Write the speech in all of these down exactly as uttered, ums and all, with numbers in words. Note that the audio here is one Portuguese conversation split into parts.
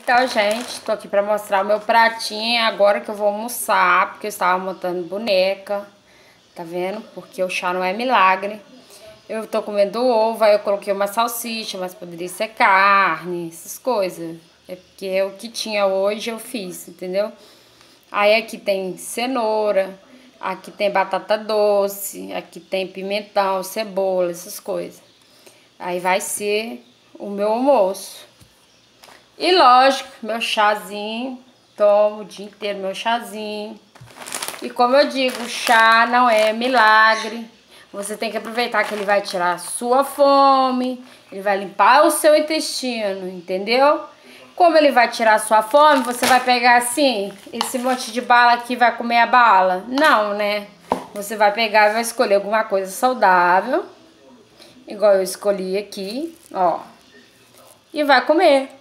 Então, gente, tô aqui pra mostrar o meu pratinho agora que eu vou almoçar, porque eu estava montando boneca, tá vendo? Porque o chá não é milagre. Eu tô comendo ovo, aí eu coloquei uma salsicha, mas poderia ser carne, essas coisas. É porque o que tinha hoje eu fiz, entendeu? Aí aqui tem cenoura, aqui tem batata doce, aqui tem pimentão, cebola, essas coisas. Aí vai ser o meu almoço. E lógico, meu chazinho, tomo o dia inteiro meu chazinho. E como eu digo, o chá não é milagre. Você tem que aproveitar que ele vai tirar a sua fome, ele vai limpar o seu intestino, entendeu? Como ele vai tirar a sua fome, você vai pegar assim, esse monte de bala aqui e vai comer a bala? Não, né? Você vai pegar e vai escolher alguma coisa saudável, igual eu escolhi aqui, ó. E vai comer.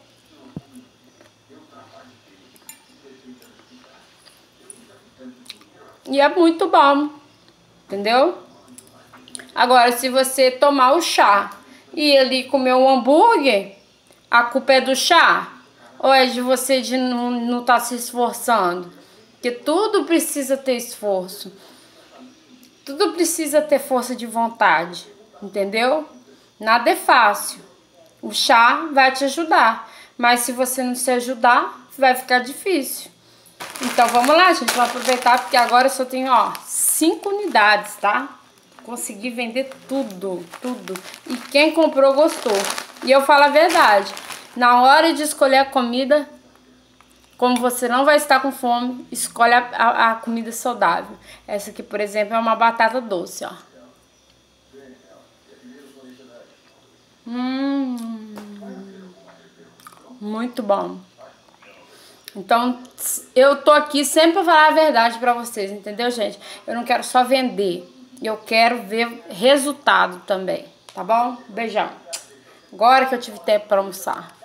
E é muito bom, entendeu? Agora, se você tomar o chá e ali comer um hambúrguer, a culpa é do chá? Ou é de você de não não tá se esforçando? Porque tudo precisa ter esforço. Tudo precisa ter força de vontade, entendeu? Nada é fácil. O chá vai te ajudar, mas se você não se ajudar, vai ficar difícil. Então vamos lá, gente, vamos aproveitar porque agora eu só tenho, ó, cinco unidades, tá? Consegui vender tudo, tudo. E quem comprou gostou. E eu falo a verdade, na hora de escolher a comida, como você não vai estar com fome, escolhe a, a, a comida saudável. Essa aqui, por exemplo, é uma batata doce, ó. Hum, muito bom. Então, eu tô aqui sempre pra falar a verdade pra vocês, entendeu, gente? Eu não quero só vender, eu quero ver resultado também, tá bom? Beijão. Agora que eu tive tempo pra almoçar.